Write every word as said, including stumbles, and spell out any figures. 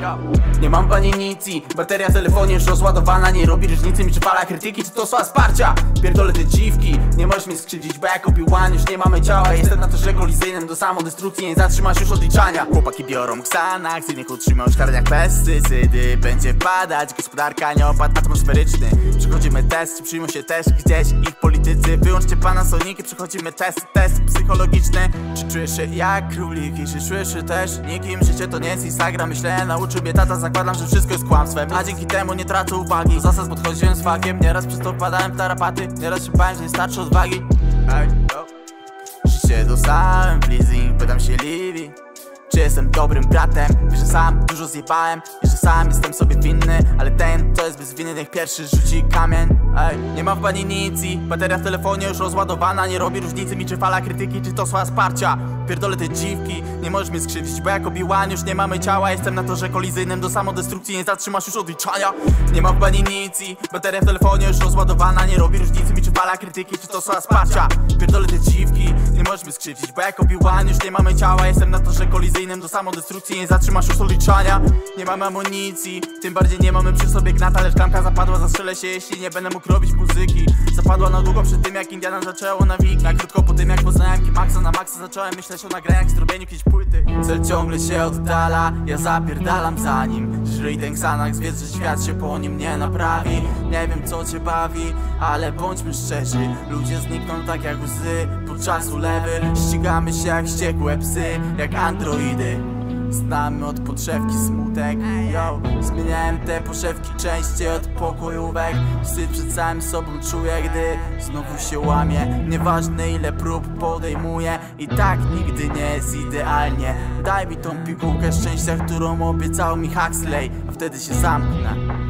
uwaga. Nie mam pani nic i bateria w telefonie już rozładowana. Nie robi różnicy mi czy fala krytyki, czy to słowa wsparcia. Pierdolę te dziwki, nie możesz mnie skrzywdzić, bo jak Obi-Wan już nie mamy ciała. Jestem na torze kolizyjnym do samodestrukcji, nie zatrzymasz już odliczania. Chłopaki biorą Xanax, innych utrzymają szkarę jak pestycydy. Będzie padać, gospodarka nie opad atmosferyczny. Przechodzimy test, czy przyjmą się też gdzieś ich politycy. Wyłączcie Panasoniki, przechodzimy test, test psychologiczny. Czy czujesz się jak królik i czy czujesz się też nikim? Życie to nie jest Instagram, myślę, nauczył mnie tata. Zakładam, że wszystko jest kłamstwem, a dzięki temu nie tracę uwagi. Do zasad podchodziłem z fakiem, nieraz przez to wpadałem w tarapaty. Nieraz się bałem, że nie starczy odwagi. Ej, oh. Życie dostałem w leasing, pytam się Livi, czy jestem dobrym bratem. Wiesz, że sam dużo zjebałem, wiesz, że sam jestem sobie winny, ale ten, co jest bez winy, niech pierwszy rzuci kamień. Ej, nie ma w pani nic i bateria w telefonie już rozładowana. Nie robi różnicy mi czy fala krytyki, czy to słowa wsparcia. Pierdolę te dziwki, nie możesz mnie skrzywdzić, bo jak Obi-Wan już nie mamy ciała. Jestem na torze kolizyjnym do samodestrukcji, nie zatrzymasz już odliczania. Nie ma w pani nic i bateria w telefonie już rozładowana. Nie robi różnicy mi czy fala krytyki, czy to słowa wsparcia. Pierdolę te dziwki, nie możesz mnie skrzywdzić, bo jak Obi-Wan już nie mamy ciała. Jestem na torze kolizyjnym do samodestrukcji, nie zatrzymasz już odliczania. Nie mamy amunicji, tym bardziej nie mamy przy sobie gnata. Lecz klamka zapadła, zastrzelę się, jeśli nie będę mógł robić muzyki. Zapadła na długo przed tym, jak Indiana zaczęło na wiki. Na krótko po tym, jak poznałem Kimaxa, na maksa zacząłem myśleć o nagraniach, zrobieniu jakiejś płyty. Cel ciągle się oddala, ja zapierdalam za nim. Żyj ten Xanax, wiedz, że świat się po nim nie naprawi. Nie wiem, co cię bawi, ale bądźmy szczerzy. Ludzie znikną tak jak łzy podczas ulewy. Ścigamy się jak wściekłe psy, jak androidy. Znamy od podszewki smutek, yo. Zmieniałem te poszewki częściej od pokojówek. Wstyd przed samym sobą czuję, gdy znowu się łamie. Nieważne ile prób podejmuję, i tak nigdy nie jest idealnie. Daj mi tą pigułkę szczęścia, którą obiecał mi Huxley, a wtedy się zamknę.